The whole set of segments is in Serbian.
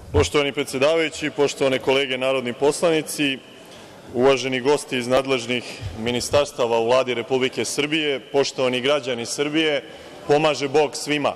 Poštovani predsedavajući, poštovane kolege narodni poslanici, uvaženi gosti iz nadležnih ministarstava u Vladi Republike Srbije, poštovani građani Srbije, pomaže Bog svima.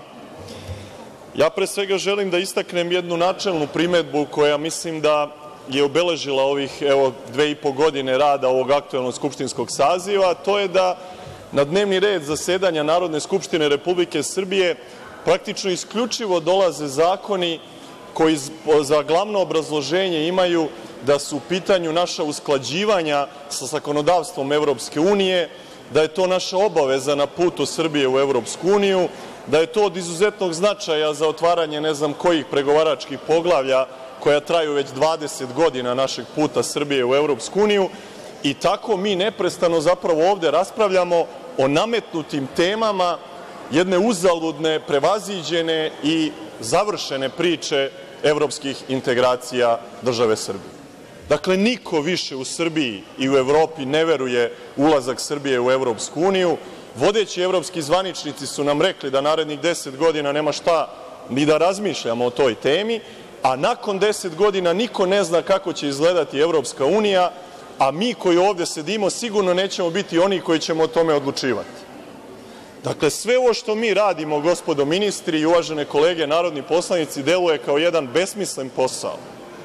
Ja pre svega želim da istaknem jednu načelnu primedbu koja mislim da je obeležila ovih 2,5 godine rada ovog aktuelnog skupštinskog saziva, a to je da na dnevni red zasedanja Narodne skupštine Republike Srbije praktično isključivo dolaze zakoni koji za glavno obrazloženje imaju da su u pitanju naša usklađivanja sa zakonodavstvom Evropske unije, da je to naša obaveza na putu Srbije u Evropsku uniju, da je to od izuzetnog značaja za otvaranje ne znam kojih pregovaračkih poglavlja koja traju već 20 godina našeg puta Srbije u Evropsku uniju i tako mi neprestano zapravo ovde raspravljamo o nametnutim temama jedne uzaludne, prevaziđene i završene priče evropskih integracija države Srbije. Dakle, niko više u Srbiji i u Evropi ne veruje u ulazak Srbije u Evropsku uniju. Vodeći evropski zvaničnici su nam rekli da narednih 10 godina nema šta ni da razmišljamo o toj temi, a nakon 10 godina niko ne zna kako će izgledati Evropska unija, a mi koji ovde sedimo sigurno nećemo biti oni koji ćemo o tome odlučivati. Dakle, sve ovo što mi radimo, gospodo ministri i uvažene kolege narodni poslanici, deluje kao jedan besmislen posao.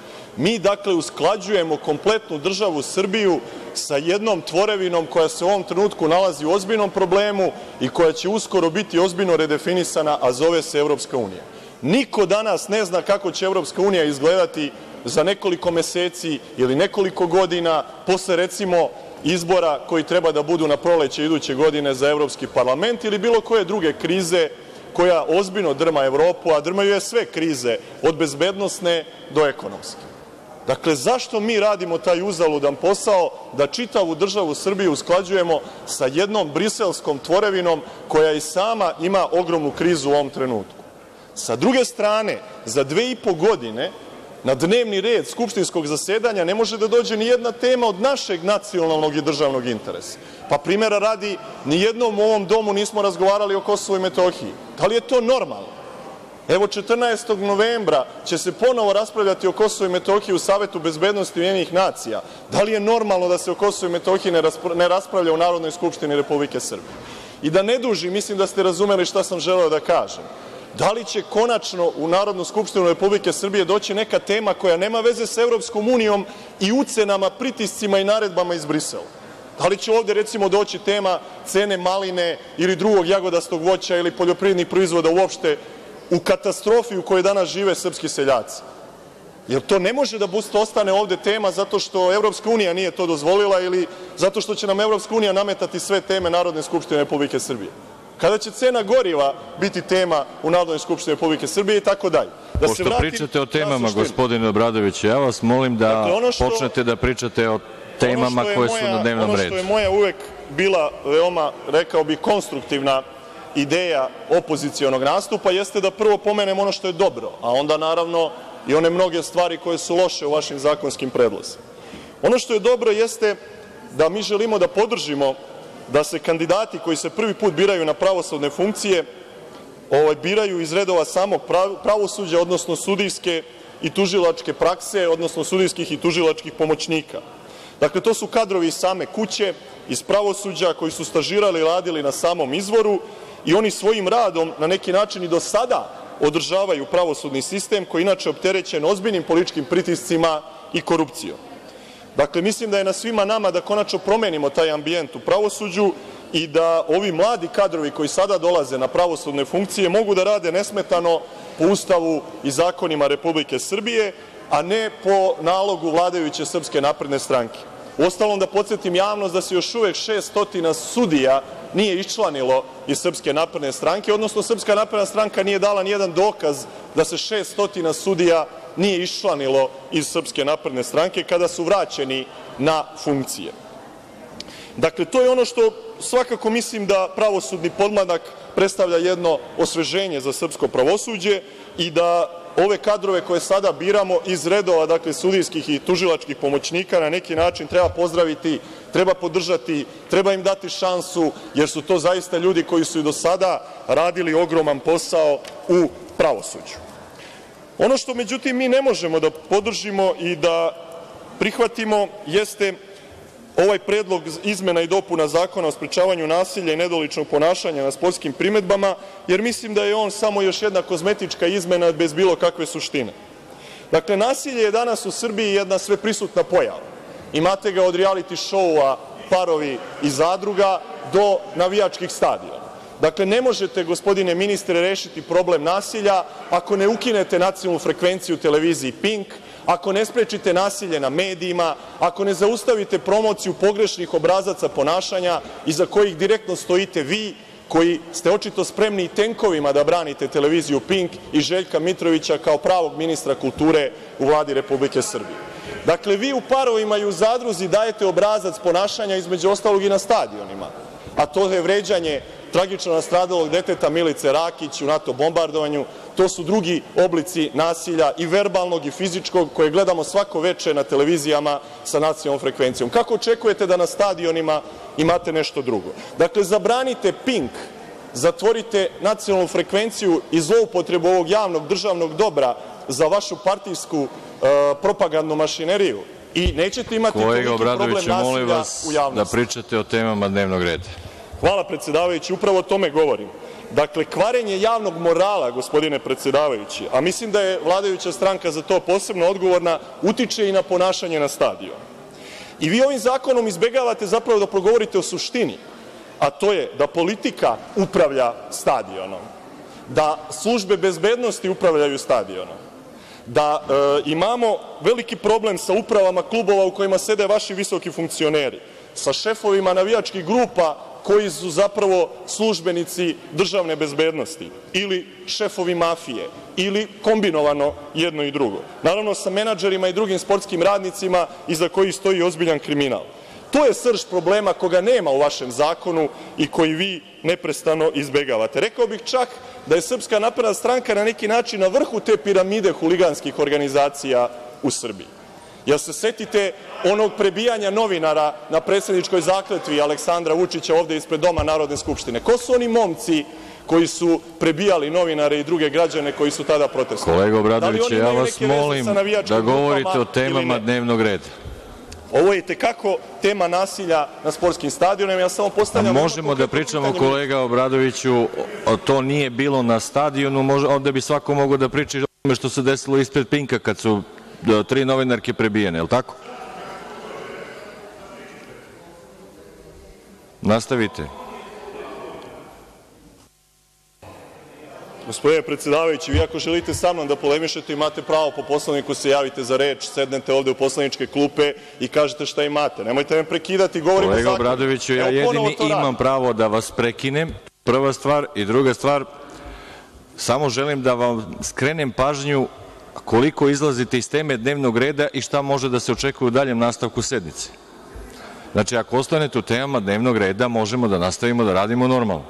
Mi, dakle, usklađujemo kompletnu državu Srbiju sa jednom tvorevinom koja se u ovom trenutku nalazi u ozbiljnom problemu i koja će uskoro biti ozbiljno redefinisana, a zove se Evropska unija. Niko danas ne zna kako će Evropska unija izgledati za nekoliko meseci ili nekoliko godina posle, recimo, izbora koji treba da budu na proleće iduće godine za Evropski parlament ili bilo koje druge krize koja ozbiljno drma Evropu, a drmaju je sve krize, od bezbednosne do ekonomske. Dakle, zašto mi radimo taj uzaludan posao da čitavu državu Srbiju usklađujemo sa jednom briselskom tvorevinom koja i sama ima ogromnu krizu u ovom trenutku? Sa druge strane, za 2,5 godine na dnevni red skupštinskog zasedanja ne može da dođe ni jedna tema od našeg nacionalnog i državnog interesa. Pa primera radi, nijednom u ovom domu nismo razgovarali o Kosovu i Metohiji. Da li je to normalno? Evo 14. novembra će se ponovo raspravljati o Kosovu i Metohiji u Savetu bezbednosti Ujedinjenih nacija. Da li je normalno da se o Kosovu i Metohiji ne raspravlja u Narodnoj skupštini Republike Srbije? I da ne dužim, mislim da ste razumeli šta sam želeo da kažem. Da li će konačno u Narodnu skupštinu Republike Srbije doći neka tema koja nema veze sa Evropskom unijom i ucenama, pritiscima i naredbama iz Brisela? Da li će ovde, recimo, doći tema cene maline ili drugog jagodastog voća ili poljoprivrednih proizvoda uopšte u katastrofi u kojoj danas žive srpski seljaci? Jer to ne može da ostane ovde tema zato što Evropska unija nije to dozvolila ili zato što će nam Evropska unija nametati sve teme Narodne skupštine Republike Srbije. Kada će cena goriva biti tema u Narodnoj skupštini Republike Srbije i tako dalje. Pošto pričate o temama, gospodine Obradoviću, ja vas molim da počnete da pričate o temama koje su na dnevnom redu. Ono što je moja uvek bila veoma, rekao bih, konstruktivna ideja opozicionog nastupa jeste da prvo pomenem ono što je dobro, a onda naravno i one mnoge stvari koje su loše u vašim zakonskim predlozima. Ono što je dobro jeste da mi želimo da podržimo da se kandidati koji se prvi put biraju na pravosudne funkcije biraju iz redova samog pravosuđa, odnosno sudijske i tužilačke prakse, odnosno sudijskih i tužilačkih pomoćnika. Dakle, to su kadrovi iz same kuće, iz pravosuđa, koji su stažirali i radili na samom izvoru i oni svojim radom na neki način i do sada održavaju pravosudni sistem koji je inače opterećen ozbiljnim političkim pritiscima i korupcijom. Dakle, mislim da je na svima nama da konačno promenimo taj ambijent u pravosuđu i da ovi mladi kadrovi koji sada dolaze na pravosudne funkcije mogu da rade nesmetano po Ustavu i zakonima Republike Srbije, a ne po nalogu vladajuće Srpske napredne stranke. Uostalom, da podsjetim javnost da se još uvek 600 sudija nije iščlanilo iz Srpske napredne stranke, odnosno Srpska napredna stranka nije dala nijedan dokaz da se 600 sudija nije iščlanilo iz Srpske napredne stranke kada su vraćeni na funkcije. Dakle, to je ono što svakako mislim da pravosudni podmladak predstavlja jedno osveženje za srpsko pravosuđe i da ove kadrove koje sada biramo iz redova, dakle, sudijskih i tužilačkih pomoćnika na neki način treba pozdraviti, treba podržati, treba im dati šansu, jer su to zaista ljudi koji su i do sada radili ogroman posao u pravosuđu. Ono što, međutim, mi ne možemo da podržimo i da prihvatimo jeste ovaj predlog izmena i dopuna Zakona o sprečavanju nasilja i nedoličnog ponašanja na sportskim priredbama, jer mislim da je on samo još jedna kozmetička izmena bez bilo kakve suštine. Dakle, nasilje je danas u Srbiji jedna sveprisutna pojava. Imate ga od rijaliti šoua Parovi i zadruga do navijačkih stadiona. Dakle, ne možete, gospodine ministre, rešiti problem nasilja ako ne ukinete nacionalnu frekvenciju televiziji Pink, ako ne sprečite nasilje na medijima, ako ne zaustavite promociju pogrešnih obrazaca ponašanja iza kojih direktno stojite vi, koji ste očito spremni i tenkovima da branite televiziju Pink i Željka Mitrovića kao pravog ministra kulture u Vladi Republike Srbije. Dakle, vi u Parovima i u Zadruzi dajete obrazac ponašanja, između ostalog i na stadionima, a to je vređanje tragično nastradalog deteta Milice Rakić u NATO bombardovanju. To su drugi oblici nasilja, i verbalnog i fizičkog, koje gledamo svako veče na televizijama sa nacionalnom frekvencijom. Kako očekujete da na stadionima imate nešto drugo? Dakle, zabranite Pink, zatvorite nacionalnu frekvenciju i zloupotrebu ovog javnog državnog dobra za vašu partijsku propagandnu mašineriju i nećete imati toliki problem nasilja u javnosti. Kolega Obradoviću, molim vas da pričate o temama dnevnog reda. Hvala, predsedavajući, upravo o tome govorim. Dakle, kvarenje javnog morala, gospodine predsedavajući, a mislim da je vladajuća stranka za to posebno odgovorna, utiče i na ponašanje na stadionu. I vi ovim zakonom izbegavate zapravo da progovorite o suštini, a to je da politika upravlja stadionom, da službe bezbednosti upravljaju stadionom, da imamo veliki problem sa upravama klubova u kojima sede vaši visoki funkcioneri, sa šefovima navijačkih grupa koji su zapravo službenici državne bezbednosti ili šefovi mafije ili kombinovano jedno i drugo. Naravno, sa menadžerima i drugim sportskim radnicima iza kojih stoji ozbiljan kriminal. To je srž problema koga nema u vašem zakonu i koji vi neprestano izbegavate. Rekao bih čak da je Srpska napredna stranka na neki način na vrhu te piramide huliganskih organizacija u Srbiji. Jel se setite onog prebijanja novinara na predsedničkoj zakletvi Aleksandra Vučića ovde ispred Doma Narodne skupštine? Ko su oni momci koji su prebijali novinare i druge građane koji su tada protestovali? Kolega Obradoviću, ja vas molim da govorite o temama dnevnog reda. Ovo je itekako tema nasilja na sportskim stadionima. Ja samo postavljam... Možemo da pričamo, kolega Obradoviću, to nije bilo na stadionu, onda bi svako mogao da priča o tome što se desilo ispred Pinka kad su 3 novinarke prebijene, je li tako? Nastavite. Gospodine predsedavajući, vi ako želite sa mnom da polemišete, imate pravo po Poslovniku se javite za reč, sednete ovde u poslaničke klupe i kažete šta imate. Nemojte me prekidati, govorimo zakon. Kolega Obradoviću, ja jedini imam pravo da vas prekinem, prva stvar, i druga stvar, samo želim da vam skrenem pažnju koliko izlazite iz teme dnevnog reda i šta može da se očekuje u daljem nastavku sednice. Znači, ako ostanete u temama dnevnog reda, možemo da nastavimo da radimo normalno.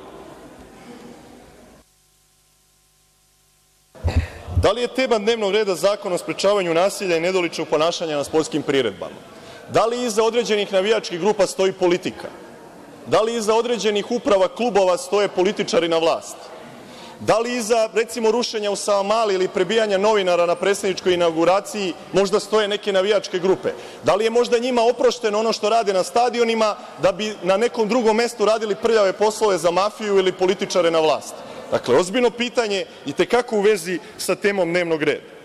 Da li je tema dnevnog reda Zakon o sprečavanju nasilja i nedoličnog ponašanja na sportskim priredbama? Da li iza određenih navijačkih grupa stoji politika? Da li iza određenih uprava klubova stoje političari na vlasti? Da li iza, recimo, rušenja u Savamali ili prebijanja novinara na predsedničkoj inauguraciji možda stoje neke navijačke grupe? Da li je možda njima oprošteno ono što rade na stadionima da bi na nekom drugom mestu radili prljave poslove za mafiju ili političare na vlasti? Dakle, ozbiljno pitanje i te kako u vezi sa temom dnevnog reda.